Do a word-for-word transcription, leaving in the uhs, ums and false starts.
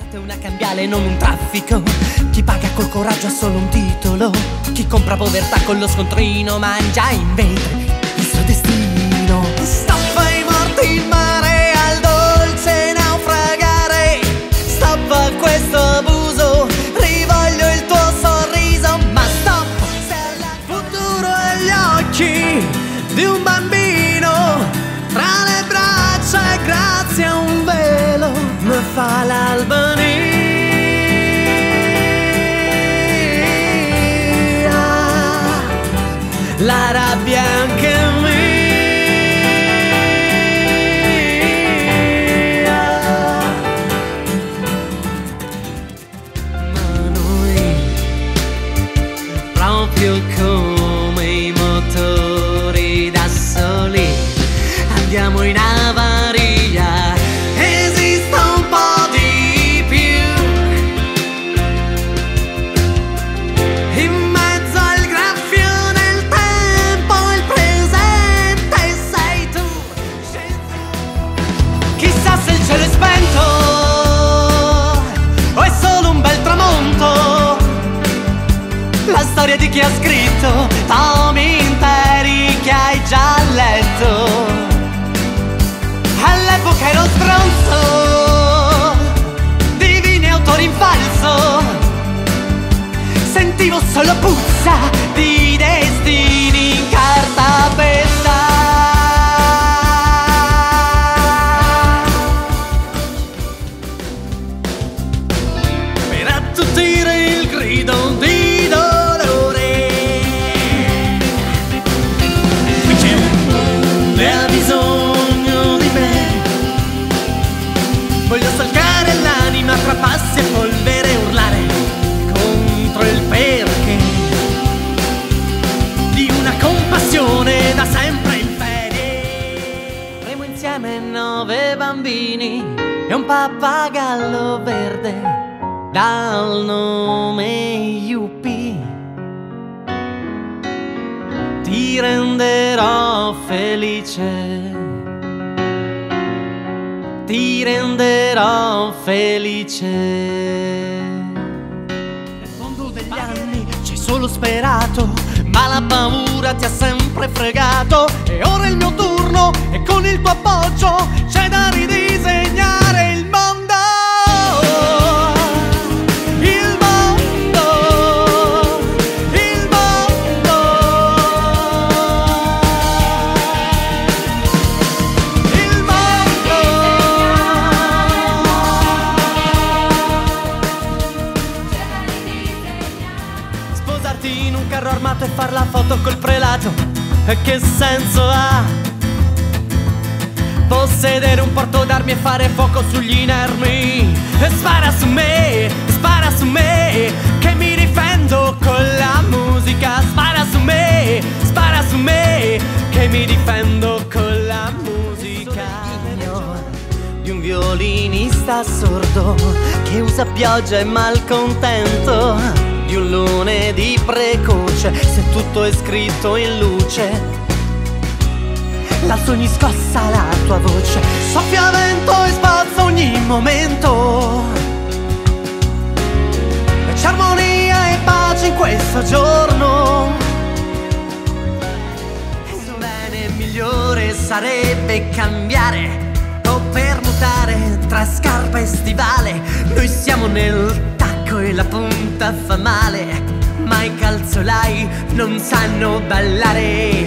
L'arte è una cambiale, non un traffico. Chi paga col coraggio ha solo un titolo. Chi compra povertà con lo scontrino mangia in vetri il suo destino. Stoppa i morti in mare al dolce naufragare. Stoppa questo abuso, rivoglio il tuo sorriso. Ma stop, se il futuro è gli occhi di un bambino tra le braccia e grazie a un velo mi fa l'Albania. La rabbia anche mia. Ma noi, proprio come i motori da soli, andiamo in avaria. Esiste un po' di più in mezzo al graffio del tempo, il presente sei tu. Chissà se il cielo è spento o è solo un bel tramonto. La storia di chi ha scritto tomi interi che hai già letto. All'epoca ero stronzo, divini autori in falso. Sentivo solo puzza di destini in cartapesta. Per attutire il grido di dolore, qui c'è un mondo e ha bisogno di me. Voglio solcare l'anima tra passi e polvere e urlare contro il perché di una compassione da sempre in ferie. Avremo insieme nove bambini e un pappagallo verde dal nome Yuppie. Ti renderò felice, ti renderò felice. Nel fondo degli anni ci hai solo sperato, ma la paura ti ha sempre fregato. E ora è il mio turno e con il tuo appoggio c'è da ridisegnare il mondo. Il mondo, il mondo, il mondo. Sposarti in un carro armato e far la foto col prelato, e che senso ha? Possedere un porto d'armi e fare fuoco sugli inermi. E spara su me, spara su me, che mi difendo con la musica. Spara su me, spara su me, che mi difendo con la musica. Di un violinista sordo che usa pioggia e malcontento, di un lunedì precoce se tutto è scritto in luce. L'alzo ogni scossa la tua voce, soffia vento e spazza ogni momento. E c'è armonia e pace in questo giorno. Il bene migliore sarebbe cambiare o permutare tra scarpa e stivale. Noi siamo nel tacco e la punta fa male, ma i calzolai non sanno ballare.